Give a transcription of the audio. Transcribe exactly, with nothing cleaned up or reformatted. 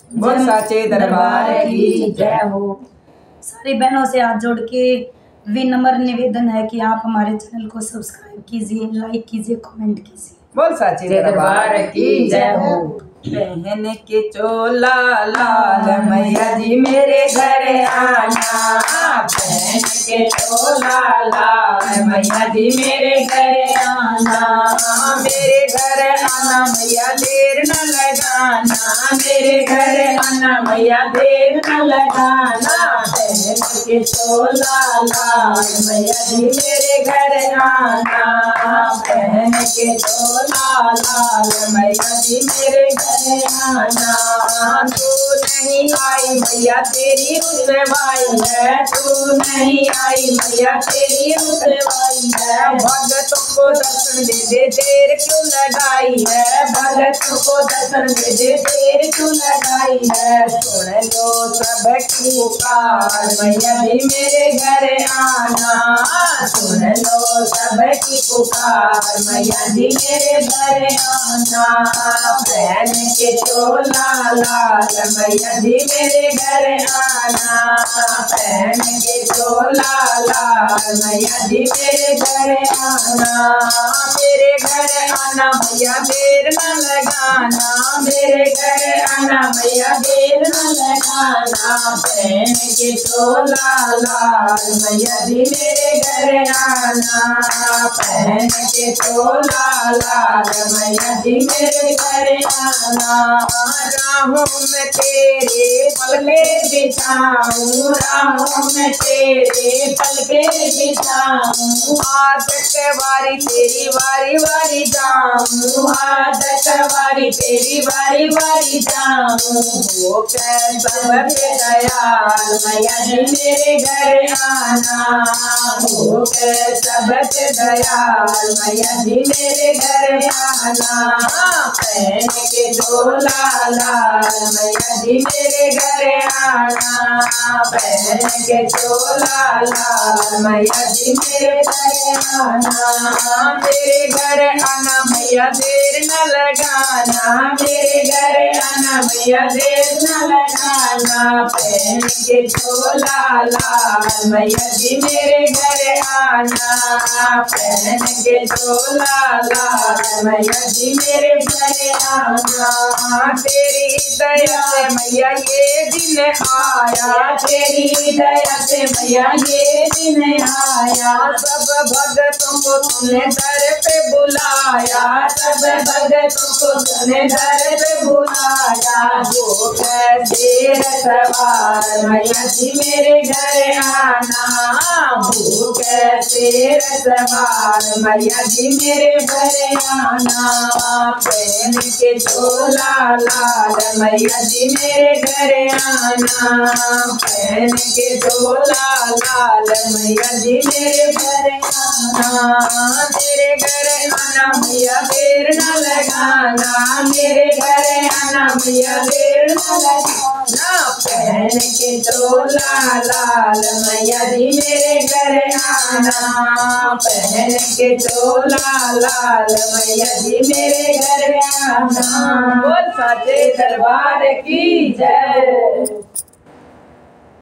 बोल साचे दरबार की जय हो। सारी बहनों से हाथ जोड़ के विनम्र निवेदन है कि आप हमारे चैनल को सब्सक्राइब कीजिए, लाइक कीजिए, कमेंट कीजिए। बोल साचे दरबार की जय हो। बहन के चोला लाल मैया जी मेरे घर आना, बहन के चोला लाल मैया जी मेरे घर आना, मेरे घर आना मैया देर न लगाना, मेरे घर आना मैया देर न लगाना, बहन के चोला लाल मैया जी मेरे घर आना, बहन के चोला लाल मैया जी मेरे आना। तू नहीं आई मैया तेरी रुसवाई है, तू नहीं आई मैया तेरी रुसवाई है, भगतों को दर्शन दे दे देर क्यों लगाई है, भगतों को दर्शन दे दे देर क्यों लगाई है, सुन लो सबकी पुकार मैया जी मेरे घर आना, सुन लो सबकी पुकार मैया जी मेरे घर आना, बहन के चोला लाल मैया जी मेरे घर आना, बहन के चोला लाल मैया जी मेरे घर आना, मेरे घर आना मैया देर न लगाना, मेरे घर आना मैया देर न लगाना, बहन के चोला लाल मैया जी मेरे घर आना, बहन के चोला लाल मैया जी मेरे घर आना, राहों में तेरे पलके बिछाऊं, राहों में तेरे पलके बिछाऊं, आदत वारी तेरी वारी वारी जाऊं, आदत वारी तेरी वारी वारी जाऊं, हो कैसा दयाल मैया जी मेरे घर आना, हो कैसा दयाल मैया जी मेरे घर आना, बहन के चोला लाल मैया जी मेरे घर आना, बहन के चोला लाल मैया जी मेरे घर आना, मेरे घर आना मैया देर न लगाना, मेरे घर आना मैया देर न लगाना, बहन के चोला लाल मैया जी मेरे घर आना, बहन के चोला लाल मैया जी मेरे घर आना, तेरी दया से मैया ये दिन आया, तेरी दया से मैया ये दिन आया, सब भगतों को तुमने दर पे बुलाया, सब भगतों को तुमने दर पे बुलाया, वो कैसे रखवार मैया जी मेरे घर आना, वो कैसे रखवार मैया जी मेरे घर आना, बहन के चोला लाल मैया जी मेरे घर आना, बहन के चोला लाल मैया जी मेरे घर आना, मेरे घर आना मैया देर न लगाना, मेरे घर आना मैया देर न लगाना, बहन के चोला लाल मैया जी मेरे घर आना, बहन के चोला लाल मैया जी मेरे घर आना, बोल साचे दरबार की जय।